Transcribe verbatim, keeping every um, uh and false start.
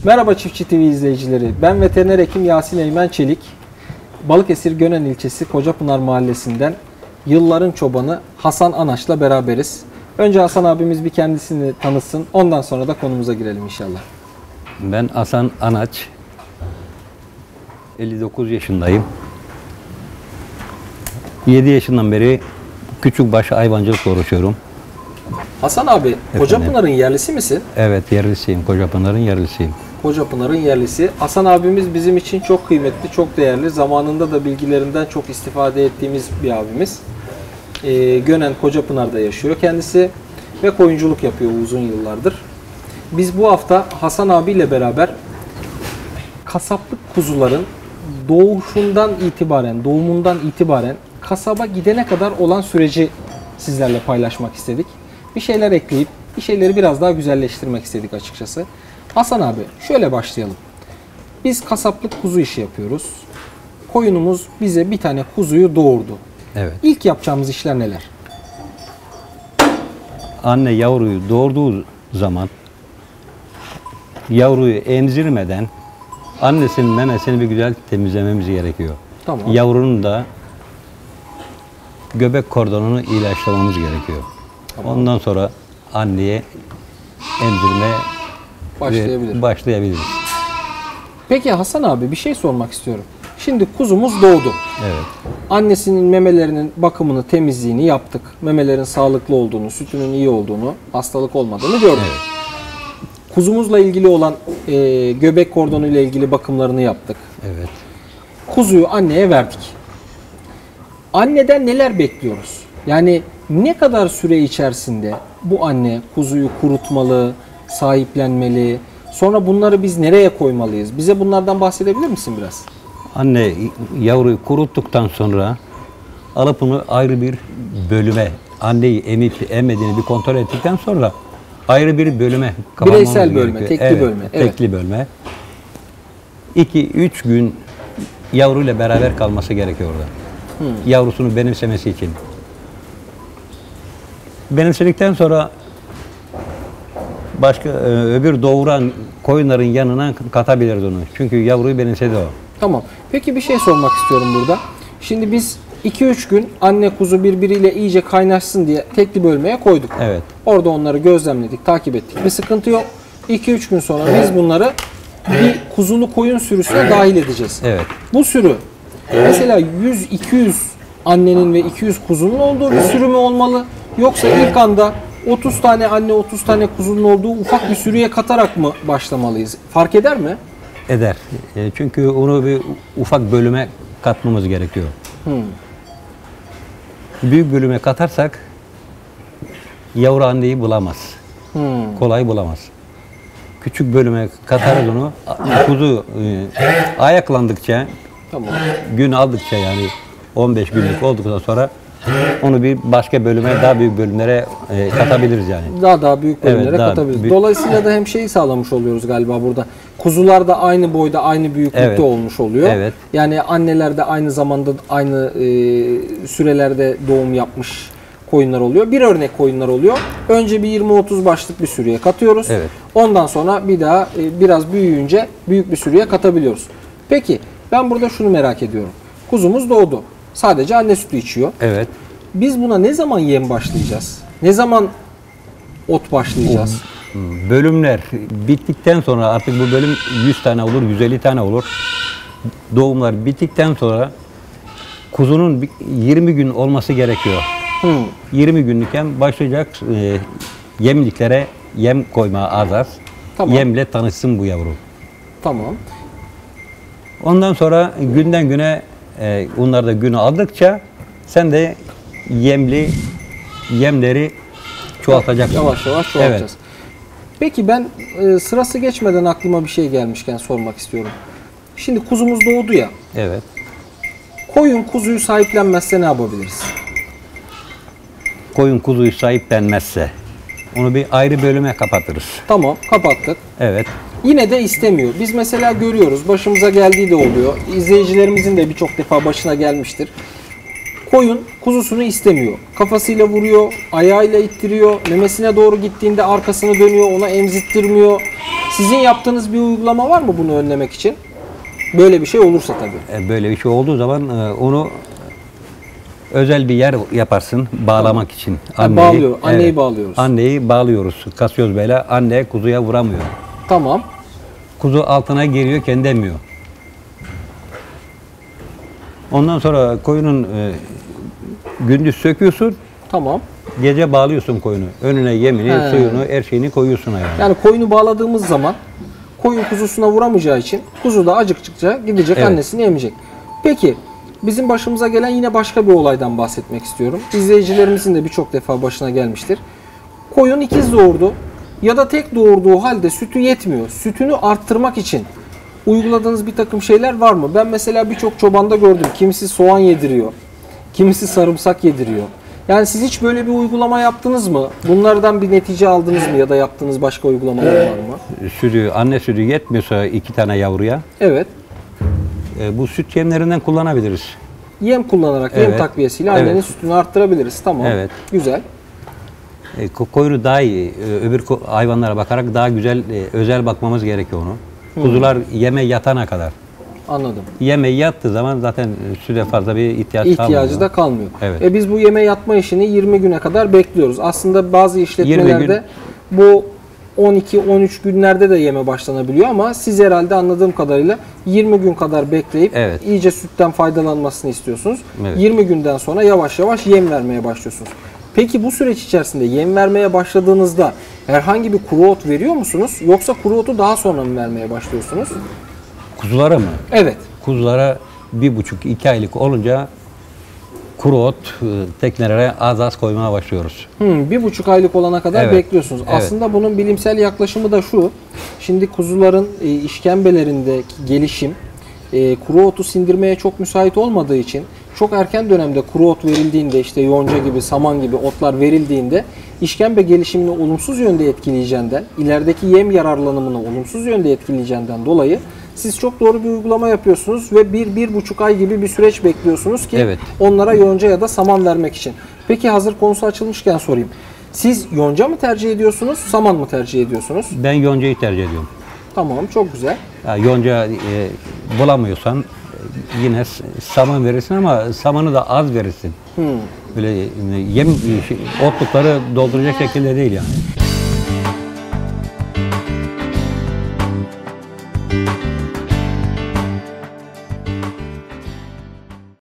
Merhaba Çiftçi T V izleyicileri. Ben veteriner hekim Yasin Eymen Çelik. Balıkesir Gönen ilçesi Kocapınar mahallesinden yılların çobanı Hasan Anaç'la beraberiz. Önce Hasan abimiz bir kendisini tanısın. Ondan sonra da konumuza girelim inşallah. Ben Hasan Anaç. elli dokuz yaşındayım. yedi yaşından beri küçükbaş hayvancılıkla uğraşıyorum. Hasan abi, Kocapınar'ın yerlisi misin? Evet, yerlisiyim. Kocapınar'ın yerlisiyim. Kocapınar'ın yerlisi. Hasan abimiz bizim için çok kıymetli, çok değerli. Zamanında da bilgilerinden çok istifade ettiğimiz bir abimiz. Ee, Gönen Kocapınar'da yaşıyor kendisi ve koyunculuk yapıyor uzun yıllardır. Biz bu hafta Hasan abiyle beraber kasaplık kuzuların doğuşundan itibaren, doğumundan itibaren kasaba gidene kadar olan süreci sizlerle paylaşmak istedik. Bir şeyler ekleyip bir şeyleri biraz daha güzelleştirmek istedik açıkçası. Hasan abi, şöyle başlayalım. Biz kasaplık kuzu işi yapıyoruz. Koyunumuz bize bir tane kuzuyu doğurdu. Evet. İlk yapacağımız işler neler? Anne yavruyu doğurduğu zaman yavruyu emzirmeden annesinin memesini bir güzel temizlememiz gerekiyor. Tamam. Yavrunun da göbek kordonunu ilaçlamamız gerekiyor. Tamam. Ondan sonra anneye emzirmeye Başlayabilir. başlayabiliriz. Peki Hasan abi, bir şey sormak istiyorum. Şimdi kuzumuz doğdu. Evet. Annesinin memelerinin bakımını, temizliğini yaptık. Memelerin sağlıklı olduğunu, sütünün iyi olduğunu, hastalık olmadığını gördük. Evet. Kuzumuzla ilgili olan e, göbek kordonu ile ilgili bakımlarını yaptık. Evet. Kuzuyu anneye verdik. Anneden neler bekliyoruz? Yani ne kadar süre içerisinde bu anne kuzuyu kurutmalı, sahiplenmeli? Sonra bunları biz nereye koymalıyız? Bize bunlardan bahsedebilir misin biraz? Anne yavruyu kuruttuktan sonra alıp onu ayrı bir bölüme, anneyi emip emmediğini bir kontrol ettikten sonra ayrı bir bölüme kapatmamız Bireysel bölme, gerekiyor. tekli Evet, bölme. Evet. Tekli bölme. iki üç gün yavruyla beraber kalması gerekiyor orada. Hmm. Yavrusunu benimsemesi için. Benimsedikten sonra başka öbür doğuran koyunların yanına katabiliriz onu. Çünkü yavruyu benimsedi o. Tamam. Peki bir şey sormak istiyorum burada. Şimdi biz iki üç gün anne kuzu birbiriyle iyice kaynaşsın diye tekli bölmeye koyduk. Evet. Orada onları gözlemledik, takip ettik. Bir sıkıntı yok. iki üç gün sonra biz bunları bir kuzulu koyun sürüsüne dahil edeceğiz. Evet. Bu sürü mesela yüz iki yüz annenin ve iki yüz kuzunun olduğu bir sürü mü olmalı? Yoksa ilk anda otuz tane anne, otuz tane kuzunun olduğu ufak bir sürüye katarak mı başlamalıyız? Fark eder mi? Eder. E, çünkü onu bir ufak bölüme katmamız gerekiyor. Hmm. Büyük bölüme katarsak yavru anneyi bulamaz. Hmm. Kolay bulamaz. Küçük bölüme katarız onu. Kuzu e, ayaklandıkça, Tamam. gün aldıkça yani on beş günlük olduktan sonra onu bir başka bölüme, daha büyük bölümlere e, katabiliriz yani. Daha daha büyük bölümlere Evet, daha katabiliriz. büyük. Dolayısıyla da hem şeyi sağlamış oluyoruz galiba burada. Kuzular da aynı boyda, aynı büyüklükte Evet. olmuş oluyor. Evet. Yani anneler de aynı zamanda aynı e, sürelerde doğum yapmış koyunlar oluyor. Bir örnek koyunlar oluyor. Önce bir yirmi otuz başlık bir sürüye katıyoruz. Evet. Ondan sonra bir daha e, biraz büyüyünce büyük bir sürüye katabiliyoruz. Peki ben burada şunu merak ediyorum. Kuzumuz doğdu. Sadece anne sütü içiyor. Evet. Biz buna ne zaman yem başlayacağız? Ne zaman ot başlayacağız? Bölümler bittikten sonra artık bu bölüm yüz tane olur, yüz elli tane olur. Doğumlar bittikten sonra kuzunun yirmi gün olması gerekiyor. Hmm. yirmi günlükken başlayacak e, yemliklere yem koyma az az. Tamam. Yemle tanışsın bu yavru. Tamam. Ondan sonra günden güne e, onlar da günü aldıkça sen de yemli yemleri çoğaltacaksın. Yavaş yavaş çoğaltacağız. Evet. Peki ben e, sırası geçmeden aklıma bir şey gelmişken sormak istiyorum. Şimdi kuzumuz doğdu ya. Evet. Koyun kuzuyu sahiplenmezse ne yapabiliriz? Koyun kuzuyu sahiplenmezse onu bir ayrı bölüme kapatırız. Tamam, kapattık. Evet. Yine de istemiyor. Biz mesela görüyoruz, başımıza geldiği de oluyor. İzleyicilerimizin de birçok defa başına gelmiştir. Koyun kuzusunu istemiyor. Kafasıyla vuruyor, ayağıyla ittiriyor, memesine doğru gittiğinde arkasını dönüyor, ona emzittirmiyor. Sizin yaptığınız bir uygulama var mı bunu önlemek için? Böyle bir şey olursa tabii. E, Böyle bir şey olduğu zaman e, onu özel bir yer yaparsın bağlamak için. Ha, bağlıyor, anneyi bağlıyoruz. Anneyi bağlıyoruz. Kasıyoruz böyle. Anne kuzuya vuramıyor. Tamam. Kuzu altına giriyor, kendi emiyor. Ondan sonra koyunun e, gündüz söküyorsun, Tamam. gece bağlıyorsun koyunu. Önüne yemini, He. suyunu, her şeyini koyuyorsun ayağına. Yani koyunu bağladığımız zaman koyun kuzusuna vuramayacağı için kuzu da acıktıkça gidecek, Evet. annesini emecek. Peki bizim başımıza gelen yine başka bir olaydan bahsetmek istiyorum. İzleyicilerimizin de birçok defa başına gelmiştir. Koyun ikiz doğurdu ya da tek doğurduğu halde sütü yetmiyor. Sütünü arttırmak için uyguladığınız bir takım şeyler var mı? Ben mesela birçok çobanda gördüm. Kimisi soğan yediriyor, kimisi sarımsak yediriyor. Yani siz hiç böyle bir uygulama yaptınız mı? Bunlardan bir netice aldınız mı ya da yaptığınız başka uygulamalar var mı? Sütü, anne sütü yetmiyorsa iki tane yavruya Evet. e, bu süt yemlerinden kullanabiliriz. Yem kullanarak, yem Evet. takviyesiyle annenin Evet. sütünü arttırabiliriz. Tamam. Evet. Güzel. E, ko- koyunu daha iyi, e, öbür ko- hayvanlara bakarak daha güzel, e, özel bakmamız gerekiyor onu. Kuzular yeme yatana kadar. Anladım. Yeme yattığı zaman zaten e, süte fazla bir ihtiyaç İhtiyacı kalmıyor. da kalmıyor. Evet. E biz bu yeme yatma işini yirmi güne kadar bekliyoruz. Aslında bazı işletmelerde gün- bu on iki on üç günlerde de yeme başlanabiliyor ama siz herhalde anladığım kadarıyla yirmi gün kadar bekleyip Evet. iyice sütten faydalanmasını istiyorsunuz. Evet. yirmi günden sonra yavaş yavaş yem vermeye başlıyorsunuz. Peki bu süreç içerisinde yem vermeye başladığınızda herhangi bir kuru ot veriyor musunuz? Yoksa kuru otu daha sonra mı vermeye başlıyorsunuz? Kuzulara mı? Evet. Kuzulara bir buçuk iki aylık olunca kuru ot e, teknelere az az koymaya başlıyoruz. Hmm, bir buçuk aylık olana kadar Evet. bekliyorsunuz. Evet. Aslında bunun bilimsel yaklaşımı da şu. Şimdi kuzuların e, işkembelerindeki gelişim e, kuru otu sindirmeye çok müsait olmadığı için çok erken dönemde kuru ot verildiğinde işte yonca gibi, saman gibi otlar verildiğinde işkembe gelişimini olumsuz yönde etkileyeceğinden, ilerideki yem yararlanımını olumsuz yönde etkileyeceğinden dolayı siz çok doğru bir uygulama yapıyorsunuz ve bir, bir buçuk ay gibi bir süreç bekliyorsunuz ki Evet. onlara yonca ya da saman vermek için. Peki hazır konusu açılmışken sorayım. Siz yonca mı tercih ediyorsunuz, saman mı tercih ediyorsunuz? Ben yoncayı tercih ediyorum. Tamam, çok güzel. Ya yonca e, bulamıyorsan e, yine s- saman verirsin ama samanı da az verirsin. Hmm. Böyle e, yem e, şey, otlukları dolduracak şekilde değil yani.